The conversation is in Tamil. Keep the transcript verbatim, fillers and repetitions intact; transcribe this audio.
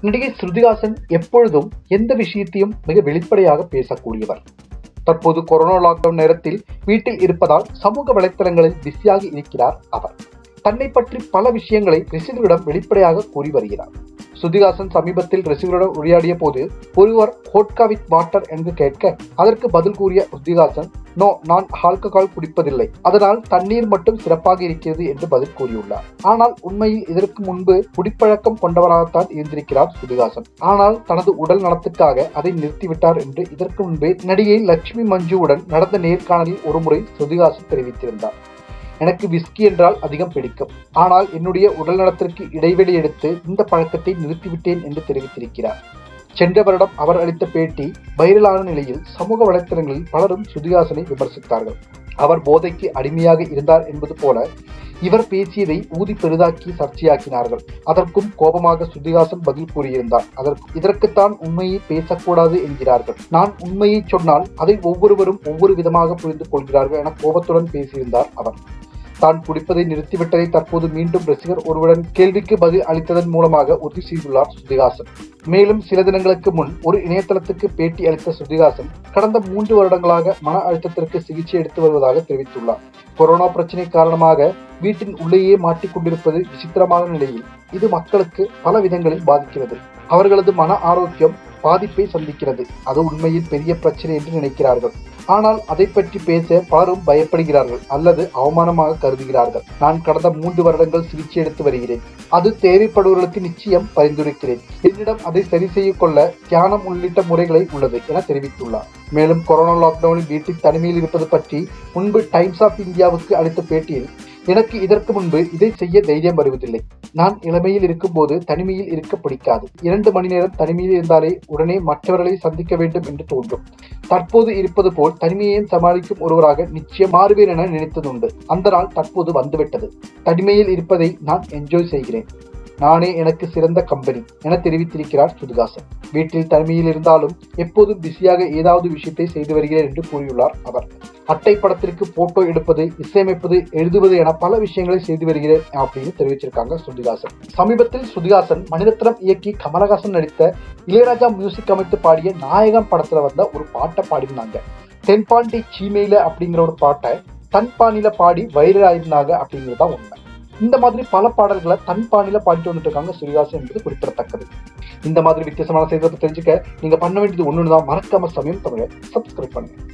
நடிகை ஸ்ருதிஹாசன் எப்பொழுதும் எந்த விஷயத்தையும் மிக வெளிப்படையாக பேசக்கூடியவர். தற்போது கொரோனா லாக்டவுன் நேரத்தில் வீட்டில் இருப்பதால் சமூக வலைத்தளங்களில் பிஸியாகி இருக்கிறார் அவர். தன்னை பற்றி பல விஷயங்களை ரசிகர்களிடம் வெளிப்படையாக கூறி வருகிறார். ஸ்ருதிஹாசன் சமீபத்தில் ரசிகருடன் உரையாடிய போது ஒருவர் ஹோட்கா வித் வாட்டர் என்று கேட்க அதற்கு பதில் கூறிய ஸ்ருதிஹாசன், நோ, நான் ஆல்கஹால் குடிப்பதில்லை, அதனால் தண்ணீர் மட்டும் சிறப்பாக இருக்கிறது என்று பதில் கூறியுள்ளார். ஆனால் உண்மையில் இதற்கு முன்பு குடிப்பழக்கம் கொண்டவராகத்தான் இருந்திருக்கிறார் ஸ்ருதிஹாசன். ஆனால் தனது உடல் நலத்துக்காக அதை நிறுத்திவிட்டார் என்று இதற்கு முன்பே நடிகை லட்சுமி மஞ்சுவுடன் நடந்த நேர்காணலில் ஒருமுறை ஸ்ருதிஹாசன் தெரிவித்திருந்தார். எனக்கு விஸ்கி என்றால் அதிகம் பிடிக்கும், ஆனால் என்னுடைய உடல் நலத்திற்கு இடைவெளி எடுத்து இந்த பழக்கத்தை நிறுத்திவிட்டேன் என்று தெரிவித்திருக்கிறார். சென்ற வருடம் அவர் அளித்த பேட்டி வைரலான நிலையில் சமூக வலைத்தளங்களில் பலரும் ஸ்ருதிஹாசனை விமர்சித்தார்கள். அவர் போதைக்கு அடிமையாக இருந்தார் என்பது போல இவர் பேசியதை ஊதி பெரிதாக்கி சர்ச்சையாக்கினார்கள். அதற்கும் கோபமாக ஸ்ருதிஹாசன் பதில் கூறியிருந்தார். அதற்கு இதற்குத்தான் உண்மையை பேசக்கூடாது என்கிறார்கள். நான் உண்மையை சொன்னால் அதை ஒவ்வொருவரும் ஒவ்வொரு விதமாக புரிந்து கொள்கிறார்கள் என கோபத்துடன் பேசியிருந்தார் அவர். தான் குடிப்பதை நிறுத்திவிட்டதை தற்போது மீண்டும் ரசிகர் ஒருவரின் கேள்விக்கு பதில் அளித்ததன் மூலமாக உறுதி செய்துள்ளார் ஸ்ருதிஹாசன். மேலும் சில தினங்களுக்கு முன் ஒரு இணையதளத்துக்கு பேட்டி அளித்த ஸ்ருதிஹாசன் கடந்த மூன்று வருடங்களாக மன அழுத்தத்திற்கு சிகிச்சை எடுத்து வருவதாக தெரிவித்துள்ளார். கொரோனா பிரச்சினை காரணமாக வீட்டின் உள்ளேயே மாட்டிக்கொண்டிருப்பது விசித்திரமான நிலையில் இது மக்களுக்கு பல விதங்களில் பாதிக்கிறது. அவர்களது மன ஆரோக்கியம் பாதிப்பை சந்திக்கிறது. அது உண்மையில் பெரிய பிரச்சனை என்று நினைக்கிறார்கள். ஆனால் அதை பற்றி பேச பலரும் பயப்படுகிறார்கள் அல்லது அவமானமாக கருதுகிறார்கள். நான் கடந்த மூன்று வருடங்கள் சிகிச்சை எடுத்து வருகிறேன். அது தேவைப்படுவர்களுக்கு நிச்சயம் பரிந்துரைக்கிறேன். என்னிடம் அதை சரி செய்ய கொள்ள தியானம் உள்ளிட்ட முறைகளை உள்ளது என தெரிவித்துள்ளார். மேலும் கொரோனா லாக்டவுனில் வீட்டில் தனிமையில் இருப்பது பற்றி முன்பு டைம்ஸ் ஆஃப் இந்தியாவுக்கு அளித்த பேட்டியில், எனக்கு இதற்கு முன்பு இதை செய்ய தைரியம் வருவதில்லை. நான் இளமையில் இருக்கும் போது தனிமையில் இருக்க பிடிக்காது. இரண்டு மணி நேரம் தனிமையில் இருந்தாலே உடனே மற்றவர்களை சந்திக்க வேண்டும் என்று தோன்றும். தற்போது இருப்பது போல் தனிமையை சமாளிக்கும் ஒருவராக நிச்சயம் மாறுவேன் என நினைத்ததுண்டு. அந்த நாள் தற்போது வந்துவிட்டது. தனிமையில் இருப்பதை நான் என்ஜாய் செய்கிறேன். நானே எனக்கு சிறந்த கம்பெனி என தெரிவித்திருக்கிறார் ஸ்ருதிஹாசன். வீட்டில் தனிமையில் இருந்தாலும் எப்போதும் பிஸியாக ஏதாவது விஷயத்தை செய்து வருகிறேன் என்று கூறியுள்ளார் அவர். அட்டை படத்திற்கு போட்டோ எடுப்பது, இசையமைப்பது, எழுதுவது என பல விஷயங்களை செய்து வருகிறேன் அப்படின்னு தெரிவிச்சிருக்காங்க ஸ்ருதிஹாசன். சமீபத்தில் ஸ்ருதிஹாசன் மணிரத்னம் இயக்கி கமலஹாசன் நடித்த இளையராஜா மியூசிக் அமைத்து பாடிய நாயகன் படத்துல வந்த ஒரு பாட்டை பாடினாங்க. தென்பாண்டி சீமையில அப்படிங்கிற ஒரு பாட்டை தன் பாணியில பாடி வைரல் ஆயிருந்தாங்க அப்படிங்கிறதா உண்மை. இந்த மாதிரி பல பாடல்களை தன் பாணியில பாடிட்டு வந்துட்டு இருக்காங்க ஸ்ருதிஹாசன் என்பது குறிப்பிடத்தக்கது. இந்த மாதிரி வித்தியாசமான செய்திகளை தெரிஞ்சுக்க நீங்க பண்ண வேண்டியது ஒண்ணுதான், மறக்காம சமயம் தமிழை சப்ஸ்கிரைப் பண்ணுங்க.